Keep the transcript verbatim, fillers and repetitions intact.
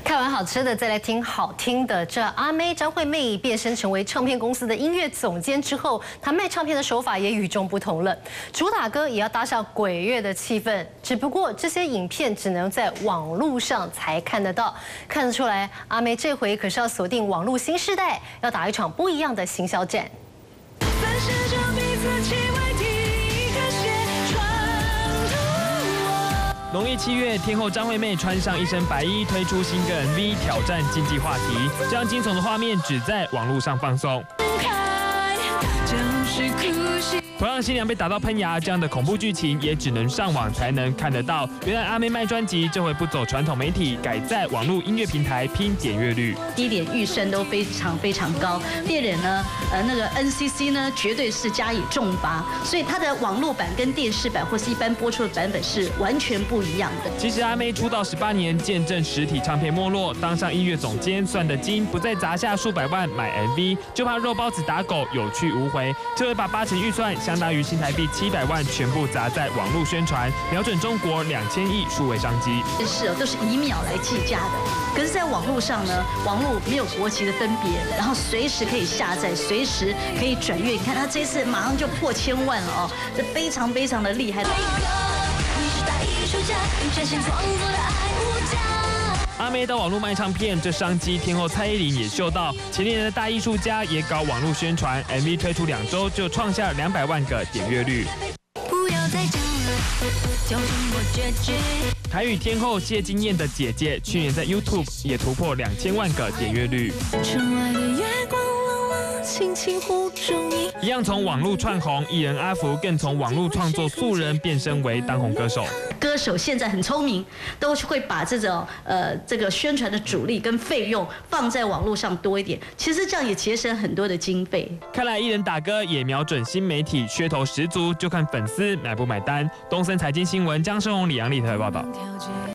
看完好吃的，再来听好听的。这阿妹张惠妹变身成为唱片公司的音乐总监之后，她卖唱片的手法也与众不同了。主打歌也要搭上鬼月的气氛，只不过这些影片只能在网络上才看得到。看得出来，阿妹这回可是要锁定网络新世代，要打一场不一样的行销战。 农历七月，天后张惠妹穿上一身白衣，推出新歌 M V， 挑战禁忌话题。这样惊悚的画面只在网络上放送。同样，新娘被打到喷牙这样的恐怖剧情，也只能上网才能看得到。原来阿妹卖专辑，这回不走传统媒体，改在网络音乐平台拼点阅率。 第一点预算都非常非常高，第二点呢，呃，那个 N C C 呢，绝对是加以重罚，所以它的网络版跟电视版或是一般播出的版本是完全不一样的。 其实阿妹出道十八年，见证实体唱片没落，当上音乐总监算得精，不再砸下数百万买 M V， 就怕肉包子打狗有去无回。这回把八成预算，相当于新台币七百万，全部砸在网络宣传，瞄准中国两千亿数位商机。 是哦，都是以秒来计价的。可是，在网络上呢，网络没有国籍的分别，然后随时可以下载，随时可以转阅。你看他这次马上就破千万了哦，这非常非常的厉害。 阿妹到网络卖唱片，这商机天后蔡依林也嗅到。前年的大艺术家也搞网络宣传 ，M V 推出两周就创下两百万个点阅率。不要再讲了，就这么决绝。台语天后谢金燕的姐姐，去年在 YouTube 也突破两千万个点阅率。一样从网络串红，艺人阿福更从网络创作素人变身为当红歌手。 歌手现在很聪明，都会把这种呃这个宣传的主力跟费用放在网络上多一点，其实这样也节省很多的经费。 看来艺人打歌也瞄准新媒体，噱头十足，就看粉丝买不买单。东森财经新闻江胜宏、李阳丽特报道。